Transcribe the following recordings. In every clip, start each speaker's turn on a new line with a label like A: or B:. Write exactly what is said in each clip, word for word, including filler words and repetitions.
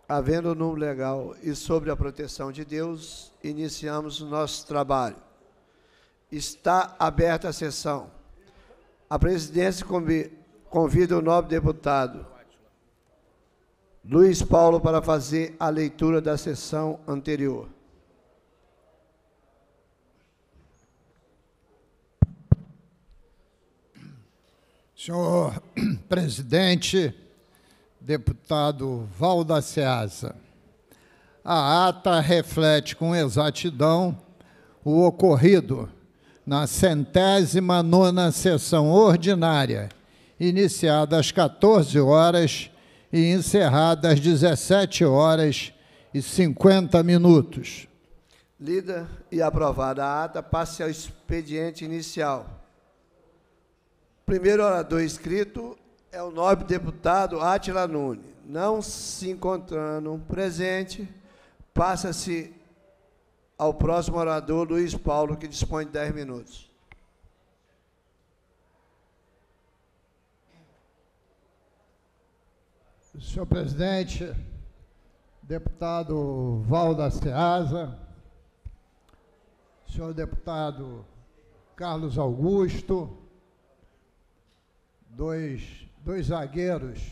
A: Havendo o número legal e sobre a proteção de Deus, iniciamos o nosso trabalho. Está aberta a sessão. A presidência convida o nobre deputado Luiz Paulo para fazer a leitura da sessão anterior.
B: Senhor presidente, deputado Valda Ceasa, a ata reflete com exatidão o ocorrido na centésima nona sessão ordinária, iniciada às quatorze horas e encerrada às dezessete horas e cinquenta minutos.
A: Lida e aprovada a ata, passe ao expediente inicial. Primeiro orador inscrito é o nobre deputado Átila Nunes. Não se encontrando presente, passa-se ao próximo orador, Luiz Paulo, que dispõe de dez minutos.
B: Senhor presidente, deputado Valda Ceasa, senhor deputado Carlos Augusto, dois, dois zagueiros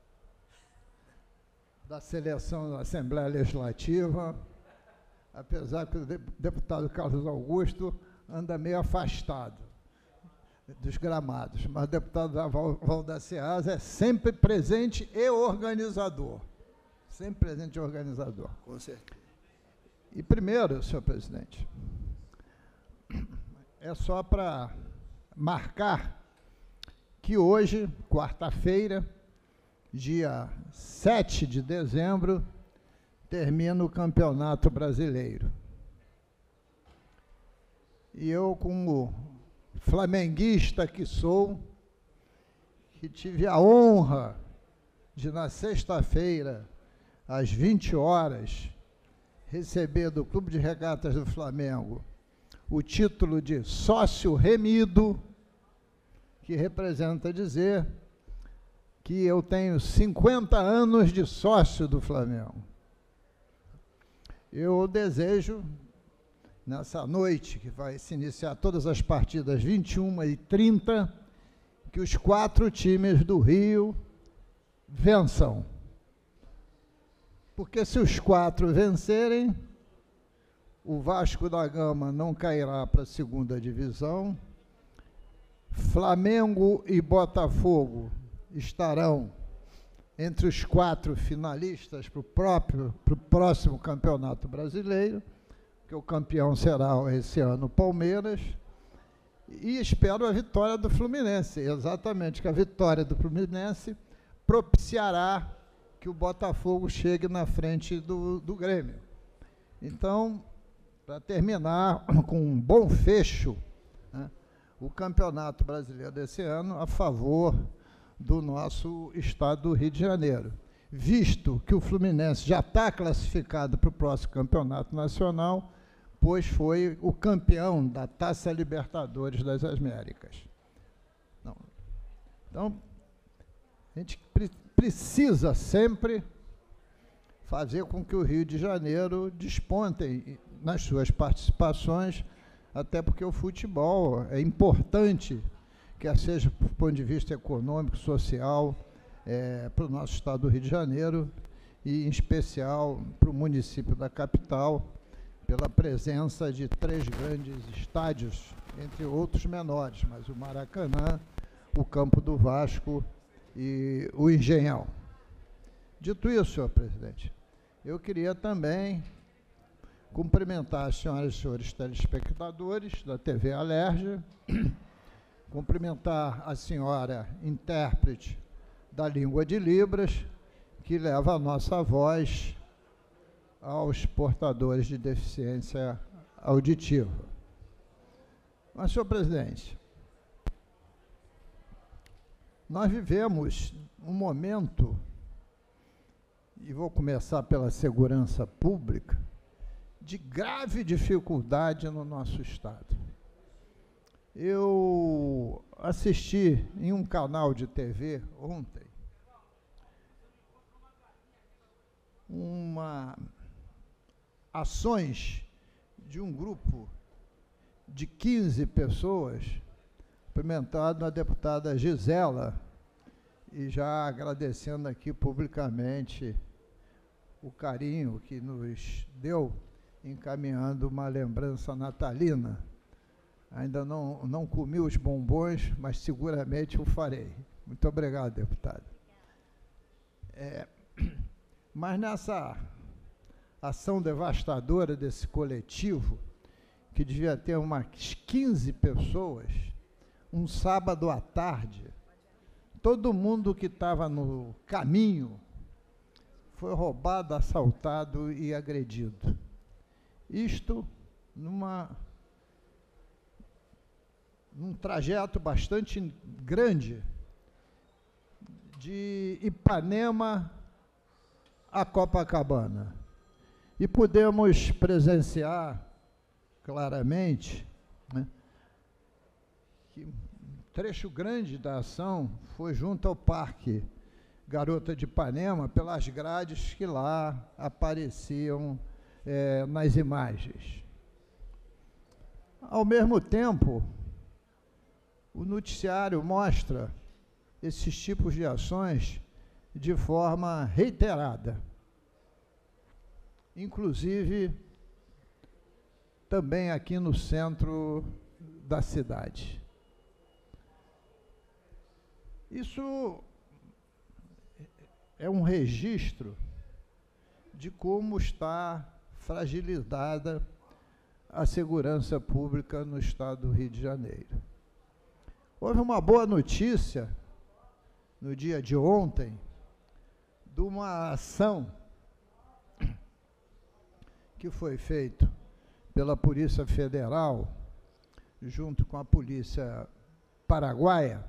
B: da seleção da Assembleia Legislativa, apesar que o deputado Carlos Augusto anda meio afastado dos gramados, mas o deputado Valda Ceasa é sempre presente e organizador. Sempre presente e organizador.
A: Com certeza.
B: E primeiro, senhor presidente, é só para marcar que hoje, quarta-feira, dia sete de dezembro, termina o Campeonato Brasileiro. E eu, como flamenguista que sou, que tive a honra de, na sexta-feira, às vinte horas, receber do Clube de Regatas do Flamengo o título de sócio remido, que representa dizer que eu tenho cinquenta anos de sócio do Flamengo. Eu desejo, nessa noite, que vai se iniciar todas as partidas, vinte e uma e trinta, que os quatro times do Rio vençam. Porque se os quatro vencerem, o Vasco da Gama não cairá para a segunda divisão, Flamengo e Botafogo estarão entre os quatro finalistas para o próprio, para o próximo Campeonato Brasileiro, que o campeão será esse ano o Palmeiras, e espero a vitória do Fluminense, exatamente, que a vitória do Fluminense propiciará que o Botafogo chegue na frente do, do Grêmio. Então, para terminar com um bom fecho, né, o Campeonato Brasileiro desse ano a favor do nosso estado do Rio de Janeiro, visto que o Fluminense já está classificado para o próximo Campeonato Nacional, pois foi o campeão da Taça Libertadores das Américas. Não. Então, a gente pre precisa sempre fazer com que o Rio de Janeiro desponte nas suas participações, até porque o futebol é importante, quer seja do ponto de vista econômico, social, é, para o nosso estado do Rio de Janeiro, e em especial para o município da capital, pela presença de três grandes estádios, entre outros menores, mas o Maracanã, o Campo do Vasco e o Engenhão. Dito isso, senhor presidente, eu queria também cumprimentar as senhoras e senhores telespectadores da T V Alerj, cumprimentar a senhora intérprete da língua de Libras, que leva a nossa voz aos portadores de deficiência auditiva. Mas, senhor presidente, nós vivemos um momento, e vou começar pela segurança pública, de grave dificuldade no nosso estado. Eu assisti em um canal de T V ontem uma ações de um grupo de quinze pessoas, cumprimentando a deputada Gisela, e já agradecendo aqui publicamente o carinho que nos deu, encaminhando uma lembrança natalina. Ainda não, não comi os bombons, mas seguramente o farei. Muito obrigado, deputado. É, mas nessa ação devastadora desse coletivo, que devia ter umas quinze pessoas, um sábado à tarde, todo mundo que estava no caminho foi roubado, assaltado e agredido. Isto numa, num trajeto bastante grande de Ipanema a Copacabana. E pudemos presenciar claramente, né, que um trecho grande da ação foi junto ao Parque Garota de Ipanema, pelas grades que lá apareciam é, nas imagens. Ao mesmo tempo, o noticiário mostra esses tipos de ações de forma reiterada, inclusive também aqui no centro da cidade. Isso é um registro de como está fragilizada a segurança pública no estado do Rio de Janeiro. Houve uma boa notícia no dia de ontem de uma ação que foi feita pela Polícia Federal junto com a Polícia Paraguaia,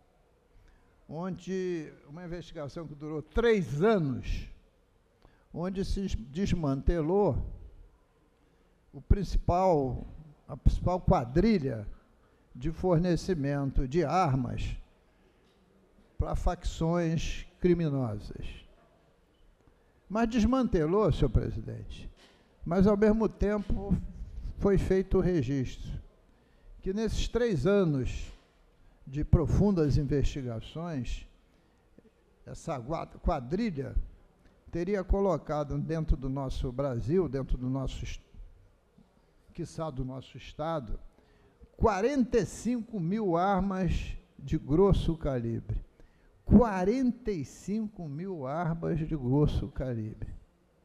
B: onde uma investigação que durou três anos, onde se desmantelou o principal, a principal quadrilha de fornecimento de armas para facções criminosas. Mas desmantelou, senhor presidente, mas ao mesmo tempo foi feito o registro que nesses três anos de profundas investigações, essa quadrilha teria colocado dentro do nosso Brasil, dentro do nosso, quiçá do nosso estado, quarenta e cinco mil armas de grosso calibre. quarenta e cinco mil armas de grosso calibre.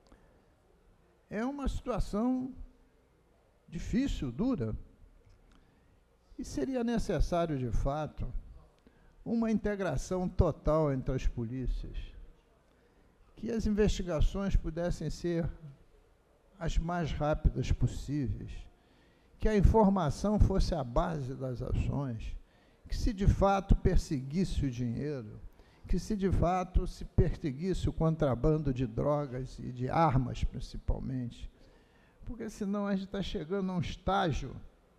B: É uma situação difícil, dura, e seria necessário, de fato, uma integração total entre as polícias, que as investigações pudessem ser as mais rápidas possíveis, que a informação fosse a base das ações, que se de fato perseguisse o dinheiro, que se de fato se perseguisse o contrabando de drogas e de armas, principalmente, porque senão a gente está chegando a um estágio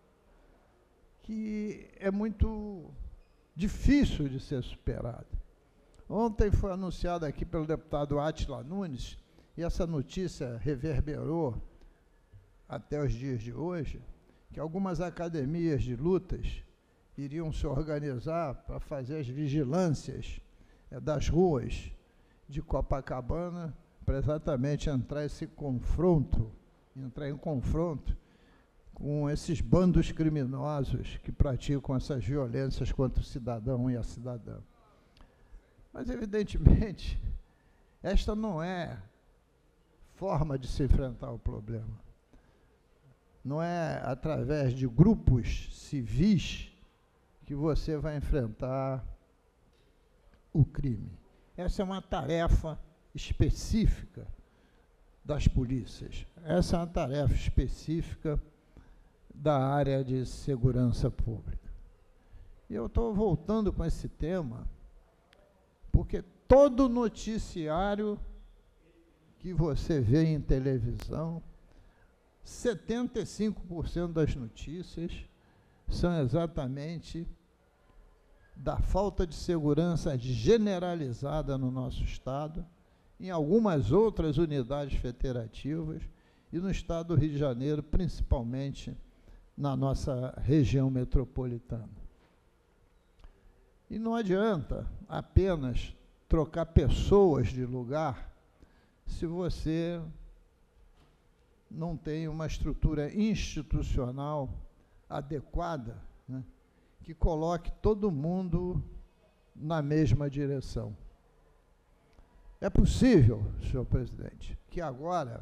B: que é muito difícil de ser superado. Ontem foi anunciado aqui pelo deputado Átila Nunes, e essa notícia reverberou até os dias de hoje, que algumas academias de lutas iriam se organizar para fazer as vigilâncias é, das ruas de Copacabana, para exatamente entrar esse confronto, entrar em confronto com esses bandos criminosos que praticam essas violências contra o cidadão e a cidadã. Mas, evidentemente, esta não é forma de se enfrentar o problema. Não é através de grupos civis que você vai enfrentar o crime. Essa é uma tarefa específica das polícias. Essa é uma tarefa específica da área de segurança pública. E eu estou voltando com esse tema porque todo noticiário que você vê em televisão, setenta e cinco por cento das notícias são exatamente da falta de segurança generalizada no nosso estado em algumas outras unidades federativas e no estado do Rio de Janeiro, principalmente na nossa região metropolitana. E não adianta apenas trocar pessoas de lugar se você não tem uma estrutura institucional adequada, né, que coloque todo mundo na mesma direção. É possível, senhor presidente, que agora,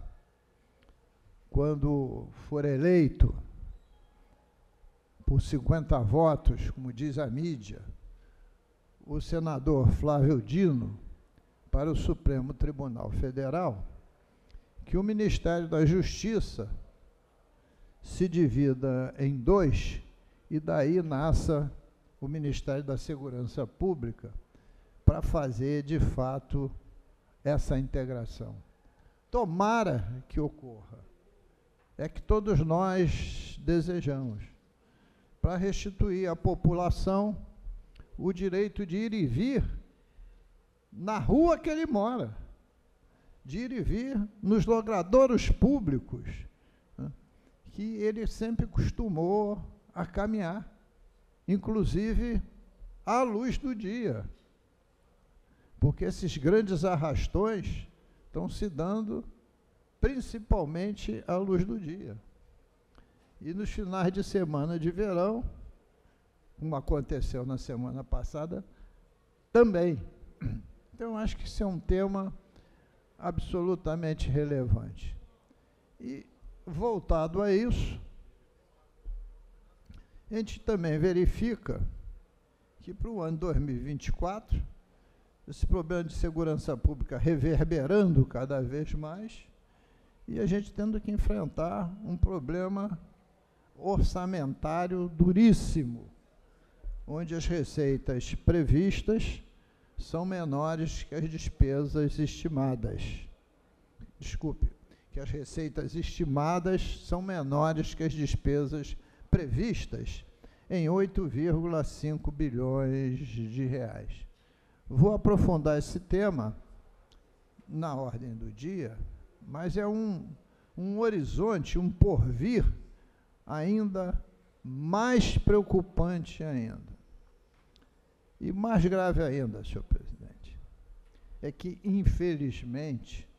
B: quando for eleito por cinquenta votos, como diz a mídia, o senador Flávio Dino para o Supremo Tribunal Federal, que o Ministério da Justiça se divida em dois e daí nasça o Ministério da Segurança Pública para fazer, de fato, essa integração. Tomara que ocorra. É que todos nós desejamos, para restituir à população o direito de ir e vir na rua que ele mora, de ir e vir nos logradouros públicos, né, que ele sempre costumou a caminhar, inclusive à luz do dia, porque esses grandes arrastões estão se dando principalmente à luz do dia. E nos finais de semana de verão, como aconteceu na semana passada, também. Então, acho que isso é um tema absolutamente relevante. E, voltado a isso, a gente também verifica que, para o ano dois mil e vinte e quatro, esse problema de segurança pública reverberando cada vez mais, e a gente tendo que enfrentar um problema orçamentário duríssimo, onde as receitas previstas são menores que as despesas estimadas. Desculpe, que as receitas estimadas são menores que as despesas previstas em oito vírgula cinco bilhões de reais. Vou aprofundar esse tema na ordem do dia, mas é um, um horizonte, um porvir ainda mais preocupante ainda. E mais grave ainda, senhor presidente, é que, infelizmente,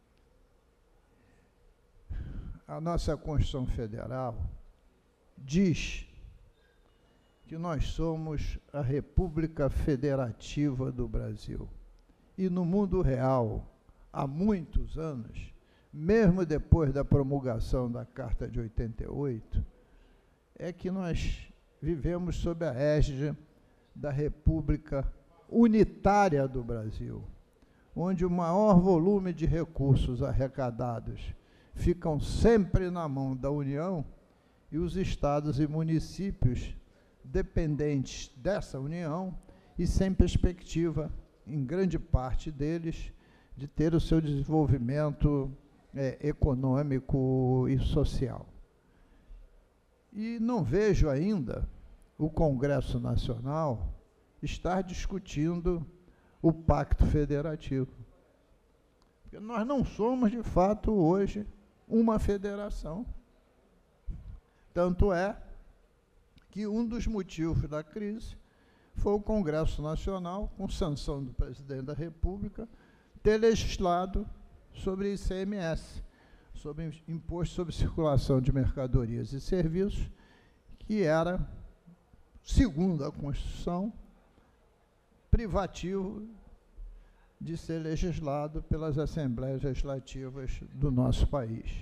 B: a nossa Constituição Federal diz que nós somos a República Federativa do Brasil. E no mundo real, há muitos anos, mesmo depois da promulgação da Carta de oitenta e oito, é que nós vivemos sob a égide da República Unitária do Brasil, onde o maior volume de recursos arrecadados ficam sempre na mão da União e os estados e municípios dependentes dessa União e sem perspectiva, em grande parte deles, de ter o seu desenvolvimento é, econômico e social. E não vejo ainda o Congresso Nacional estar discutindo o Pacto Federativo. Porque nós não somos, de fato, hoje, uma federação. Tanto é que um dos motivos da crise foi o Congresso Nacional, com sanção do presidente da República, ter legislado sobre I C M S, sobre Imposto sobre Circulação de Mercadorias e Serviços, que era, segundo a Constituição, privativo de ser legislado pelas Assembleias Legislativas do nosso país.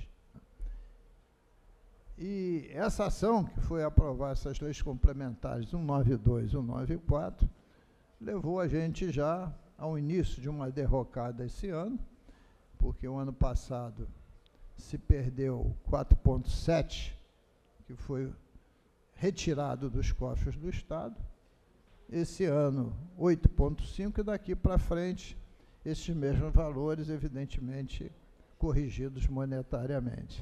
B: E essa ação, que foi aprovar essas leis complementares cento e noventa e dois e cento e noventa e quatro, levou a gente já ao início de uma derrocada esse ano, porque o ano passado se perdeu quatro vírgula sete, que foi retirado dos cofres do Estado, esse ano oito vírgula cinco, e daqui para frente esses mesmos valores, evidentemente, corrigidos monetariamente.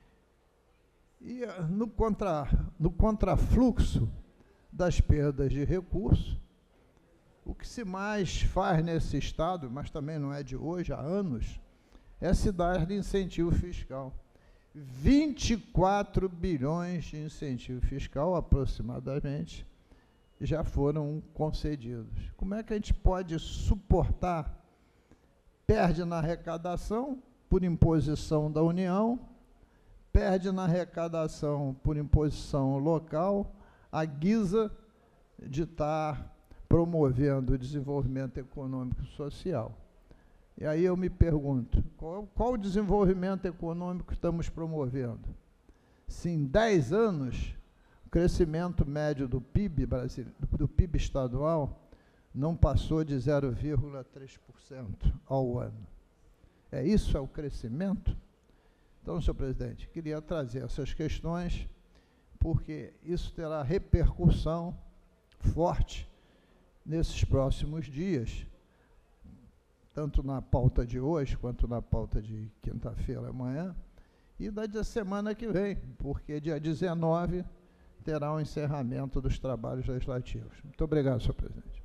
B: E no, contra, no contrafluxo das perdas de recursos, O que se mais faz nesse Estado, mas também não é de hoje, há anos, é se dar de incentivo fiscal. vinte e quatro bilhões de incentivo fiscal, aproximadamente, já foram concedidos. Como é que a gente pode suportar? Perde na arrecadação por imposição da União, perde na arrecadação por imposição local, à guisa de estar promovendo o desenvolvimento econômico e social. E aí eu me pergunto, qual, qual o desenvolvimento econômico estamos promovendo? Se em dez anos, o crescimento médio do P I B brasileiro, do P I B estadual não passou de zero vírgula três por cento ao ano. É isso, é o crescimento? Então, senhor presidente, queria trazer essas questões, porque isso terá repercussão forte nesses próximos dias, tanto na pauta de hoje, quanto na pauta de quinta-feira amanhã, e da semana que vem, porque dia dezenove terá o encerramento dos trabalhos legislativos. Muito obrigado, senhor presidente.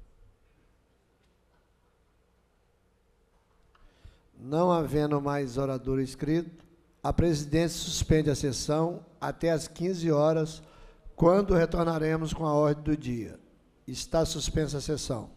A: Não havendo mais orador inscrito, a presidência suspende a sessão até às quinze horas, quando retornaremos com a ordem do dia. Está suspensa a sessão.